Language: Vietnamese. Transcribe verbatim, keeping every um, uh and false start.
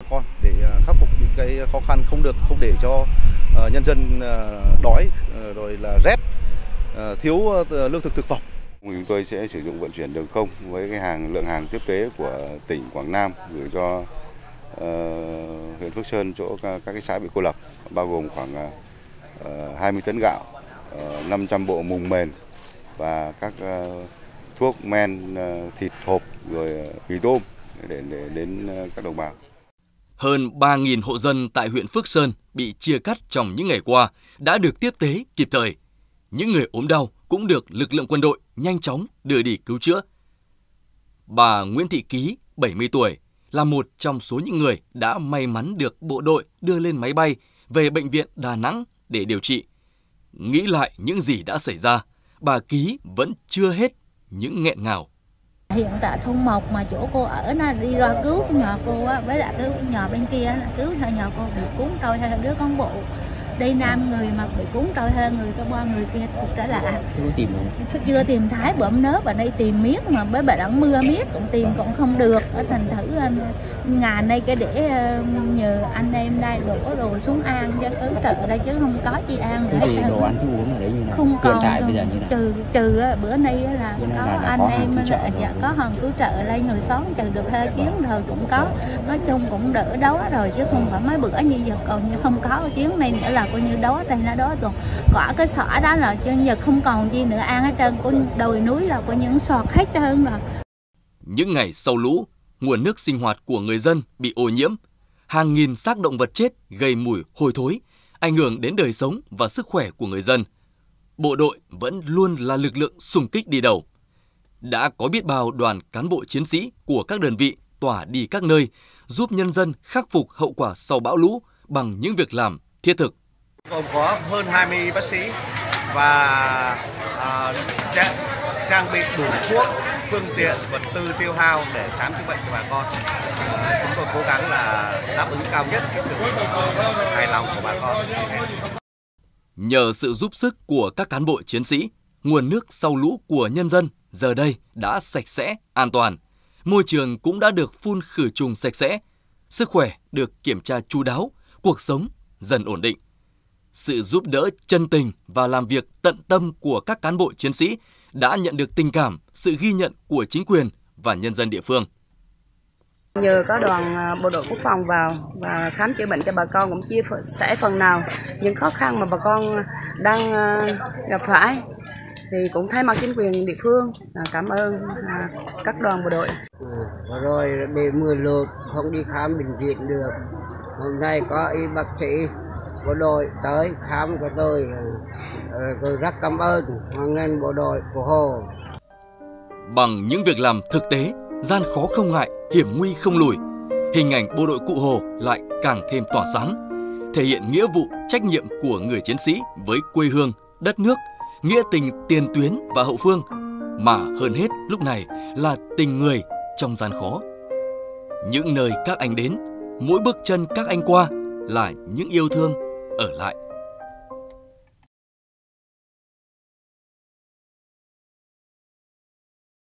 con để khắc phục những cái khó khăn, không được không để cho nhân dân đói rồi là rét, thiếu lương thực thực phẩm. Chúng tôi sẽ sử dụng vận chuyển đường không với cái hàng lượng hàng tiếp tế của tỉnh Quảng Nam gửi cho uh, huyện Phước Sơn, chỗ các cái xã bị cô lập, bao gồm khoảng uh, hai mươi tấn gạo, uh, năm trăm bộ mùng mền và các uh, thuốc men, uh, thịt hộp rồi uh, mì tôm để, để đến uh, các đồng bào. Hơn ba nghìn hộ dân tại huyện Phước Sơn bị chia cắt trong những ngày qua đã được tiếp tế kịp thời. Những người ốm đau cũng được lực lượng quân đội nhanh chóng đưa đi cứu chữa. Bà Nguyễn Thị Ký, bảy mươi tuổi, là một trong số những người đã may mắn được bộ đội đưa lên máy bay về bệnh viện Đà Nẵng để điều trị. Nghĩ lại những gì đã xảy ra, bà Ký vẫn chưa hết những nghẹn ngào. Hiện tại thôn một mà chỗ cô ở nó đi ra cứu cái nhà cô á, với lại cứu cái nhà bên kia là cứu theo nhà cô bị cuốn trôi theo đứa con bộ. Đây năm người mà bị cuốn trôi theo người có ba người kia thuộc trở lại. Chưa tìm được. Chưa tìm thấy bợm nớp ở đây tìm miết mà với bà đang mưa miết cũng tìm cũng không được. Ở thành thử ngà này cái để nhờ anh em đây đổ rồi xuống An cho cứu trợ đây chứ không có chị An. Cái gì đồ ăn thức uống ở đấy như nào? Không còn. Hiện tại bây giờ như nào? Trừ trừ bữa nay là Bữa nay có là, là anh có em là, dạ, có hàng cứu trợ đây người xóm trừ được hơi chuyến rồi cũng có. Nói chung cũng đỡ đó rồi chứ không phải mấy bữa như giờ còn như không có chuyến này nữa là coi như đó đây nó đó còn có cái xã đó là cho giờ không còn gì nữa An hết trơn, của đồi núi là có những sọt hết trơn rồi. Những ngày sau lũ, nguồn nước sinh hoạt của người dân bị ô nhiễm, hàng nghìn xác động vật chết gây mùi hôi thối, ảnh hưởng đến đời sống và sức khỏe của người dân. Bộ đội vẫn luôn là lực lượng xung kích đi đầu. Đã có biết bao đoàn cán bộ chiến sĩ của các đơn vị tỏa đi các nơi, giúp nhân dân khắc phục hậu quả sau bão lũ bằng những việc làm thiết thực. Gồm có hơn hai mươi bác sĩ và à, trang, trang bị đủ thuốc, phương tiện, vật tư tiêu hao để khám chữa bệnh cho bà con. À, chúng tôi cố gắng là đáp ứng cao nhất cái sự hài lòng của bà con. Nhờ sự giúp sức của các cán bộ chiến sĩ, nguồn nước sau lũ của nhân dân giờ đây đã sạch sẽ, an toàn. Môi trường cũng đã được phun khử trùng sạch sẽ, sức khỏe được kiểm tra chu đáo, cuộc sống dần ổn định. Sự giúp đỡ chân tình và làm việc tận tâm của các cán bộ chiến sĩ đã nhận được tình cảm, sự ghi nhận của chính quyền và nhân dân địa phương. Nhờ có đoàn bộ đội quốc phòng vào và khám chữa bệnh cho bà con cũng chia sẻ phần nào những khó khăn mà bà con đang gặp phải, thì cũng thay mặt chính quyền địa phương cảm ơn các đoàn bộ đội. Ừ, rồi bị mưa lụt không đi khám bệnh viện được, hôm nay có y bác sĩ bộ đội tới khám cho tôi, tôi rất cảm ơn hoan nghênh bộ đội của Hồ. Bằng những việc làm thực tế, gian khó không ngại, hiểm nguy không lùi, hình ảnh bộ đội Cụ Hồ lại càng thêm tỏa sáng, thể hiện nghĩa vụ, trách nhiệm của người chiến sĩ với quê hương, đất nước, nghĩa tình tiền tuyến và hậu phương, mà hơn hết lúc này là tình người trong gian khó. Những nơi các anh đến, mỗi bước chân các anh qua là những yêu thương ở lại.